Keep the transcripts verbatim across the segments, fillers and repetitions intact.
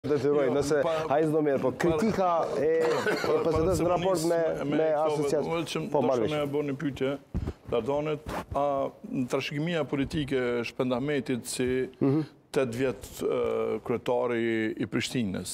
Detyroj, nëse hajtë do mirë, po kritika e P S D-s në raport me asociacion. Po marrësh. Ne bëni pyetje, Dardonet, a trashëgimia politike e Shpendahmetit si tetë vjet kryetari i Prishtinës.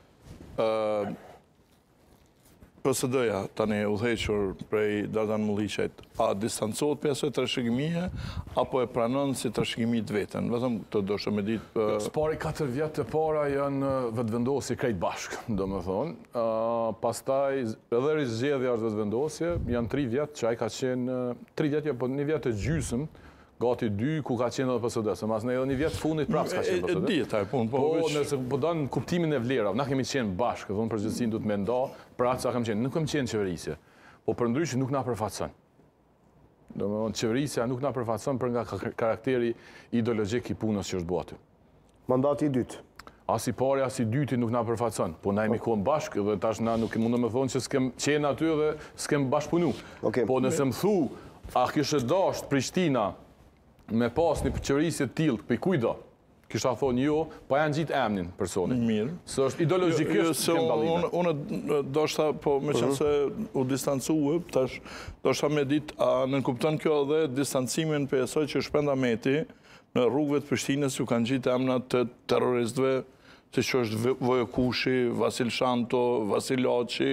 P S D-ja tani udhëhequr prej Dardan Mulliqajt, a distancohet për asoj trashëgimie apo e pranon si trashëgimi të vetën? Vetëm të dosha me ditë... Spari katër vjetë të para janë vetëvendosje krejt bashkë, do me thonë. Pastaj, edhe rizgjedhja është vetëvendosje, janë tri vjetë që ai ka qenë... Tri vjetë, po një vjetë e gjysëm, gati dy ku ka qenë edhe P S D, se mas në edhe një vjetë fundit prapës ka qenë P S D. E dita e punë, po... Po, nëse po danë kuptimin e vlerave, na kemi qenë bashkë, dhe unë përgjithësin du të me nda, prapës sa kam qenë, nuk kam qenë qeverisje, po për ndryshë nuk na përfatëson. Do me thonë, qeverisja nuk na përfatëson për nga karakteri ideologjik i punës që është bëti. Mandati i dytë? As i pari, as i dyti nuk na përfatëson, po na imi kohën bashkë dhe tash na nuk mundë me thonë që s'kem qenë aty dhe s'kem bashkëpunu. Po nëse më thu, a kishë dasht Prishtina me pas një qeverisje t'ilë, për kujdo, kisha thonë jo, pa janë gjitë emnin personin. Mirë. Së është ideologikisht kem dalime. Unë do shta, po me qënë se u distancuë, tash do shta me ditë, a nënkupton kjo edhe distancimin për esoj që Shpendahmeti në rrugëve të Prishtinës ju kanë gjitë emnat të terroristëve, si që është Vojo Kushi, Vasil Shanto, Vasil Laçi,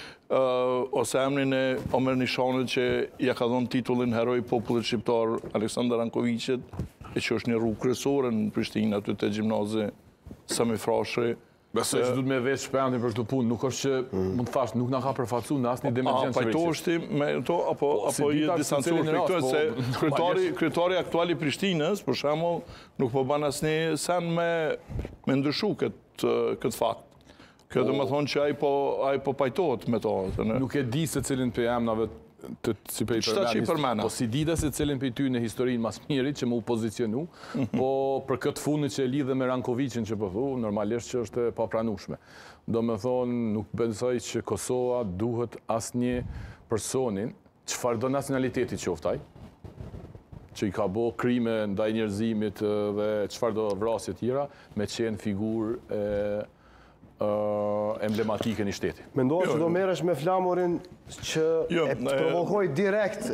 ose emnin e Omer Nishanit që ja ka dhonë titullin Heroi Popullit Shqiptar Aleksandar Rankovicit, e që është një rrugë kryesore në Prishtinë, aty te gjimnazi Sami Frashëri. Besoj që du të me vetë Shpendi për këtë punë, nuk është që mund të thash, nuk na ka përfatësu në asnjë demergjencë qeverisje. A pajtoheshti me to, apo i distancuar për këtë, se kryetari aktuali i Prishtinës, për shembull, nuk po bën asnjë sen me ndryshu këtë fakt. Kjo dhe me thonë që ai po pajtohet me to. Nuk e di se cilin për emnave të si për i përmenis, po si dida se cilin për i ty në historinë mas mirit që më u pozicionu, po për këtë fundit që e lidhe me Rankovicin që përthu, normalisht që është pa pranushme. Do me thonë, nuk besoj që Kosova duhet asë një personin, qëfar do nacionaliteti qoftaj, që i ka bo krime ndaj njerëzimit dhe qëfar do vrasje tjera, me qenë figur emblematike një shteti. Mendohet që do merresh me flamurin që e provokoj direkt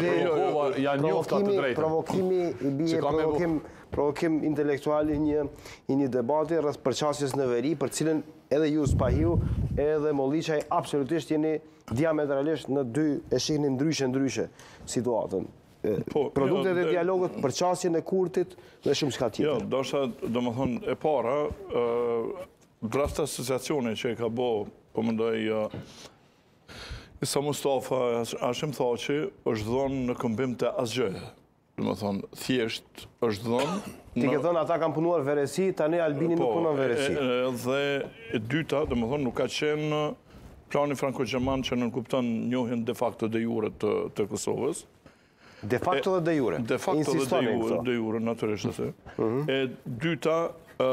provokimi i bie provokim intelektual i një debati rreth përqasjes në veri, për cilën edhe ju Spahiu edhe Mulliqaj absolutisht jeni diametralisht në dy e shihni ndryshe ndryshe situatën. Produktet e dialogut, përqasjen e Kurtit dhe shumë çka tjetër. Jo, ndoshta domethënë e para Draft asociacioni që e ka bo, po mëndoj, Isa Mustafa, Hashim Thaçi, është dhonë në këmbim të asgjë. Dhe më thonë, thjesht është dhonë... Ti ke thonë, ata kanë punuar veresi, tani Albini nuk punon veresi. Dhe e dyta, dhe më thonë, nuk ka qenë plani franko-gjerman që nënkupton njohjen de facto de jure të Kosovës. De facto dhe de jure? De facto dhe de jure, naturisht të se. E dyta,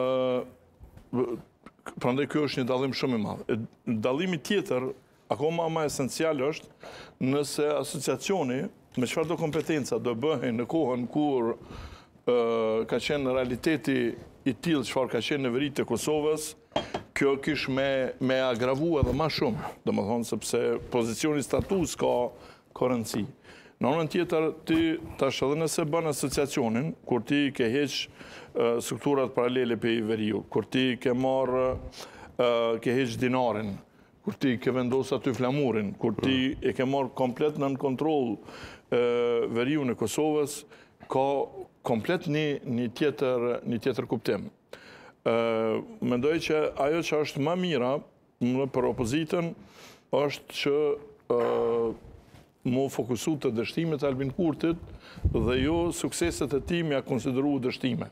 prandaj kjo është një dallim shumë i madh. Dallimi tjetër, akoma më esencial është nëse asociacioni me çfarë do kompetenca do bëhej në kohën kur ka qenë realiteti i tillë çfarë ka qenë në veri të Kosovës, kjo kish me me agravu edhe më shumë, domethënë sepse pozicioni status ka ka rëndësi. Në anën tjetër, ti tash edhe nëse bën asociacionin, kur ti ke heq strukturat paralele për i veriu, kur ti ke marrë, ke heq dinarin, kur ti ke vendosë aty flamurin, kur ti e ke marrë komplet në në kontrol veriu në Kosovës, ka komplet një tjetër kuptim. Mendoj që ajo që është më mira për opozitën është që mu fokusu të dështimet e Albin Kurtit dhe jo sukseset e ti me a konsideru dështime.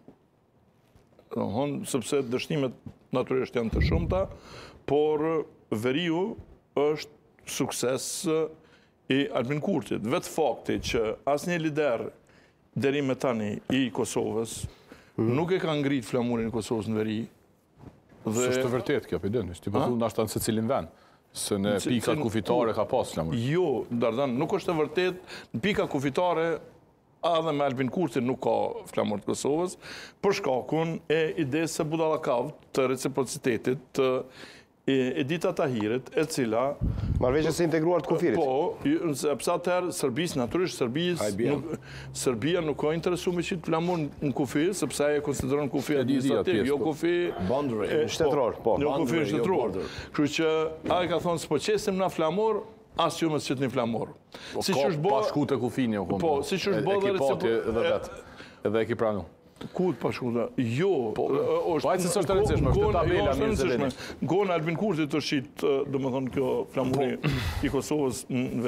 Sepse dështimet naturisht janë të shumta, por veriu është sukses i Albin Kurtit. Vetë fakti që asnjë lider deri me tani i Kosovës nuk e ka ngrit flamurin e Kosovës në veri. Së është të vërtet kjo, për dënë, ti përthu në ashtë në se cilin vend. Se në pikat kufitare ka pas flamur. Jo, Dardan, nuk është të vërtet, në pikat kufitare edhe me Albin Kurti nuk ka flamur të Kosovës, për shkakun e idesë së budallakavt të reciprocitetit të Edita Tahirit, e cila... Marrëveshjes së integruar të kufirit. Po, sepse atëherë Serbisë, natyrisht Serbisë, Serbia nuk ka interesu me qitë flamur në kufi, sepse e konsideron kufi administrativ, jo kufi... Shtetëror, po. Jo kufi shtetëror. Kështu që a e ka thonë, s'po qesim na flamur, as ju me të qitë një flamur. Ka pashku të kufini, o Po, si që është bo dhe reciprocitet. Edhe e ki pranu. Ku të pashkuta? Jo. Po, ajtë se së është të rëndësishme, është të tabela mirë zëveni. Gona Albin Kurti të shqitë, do më thonë kjo flamuri i Kosovës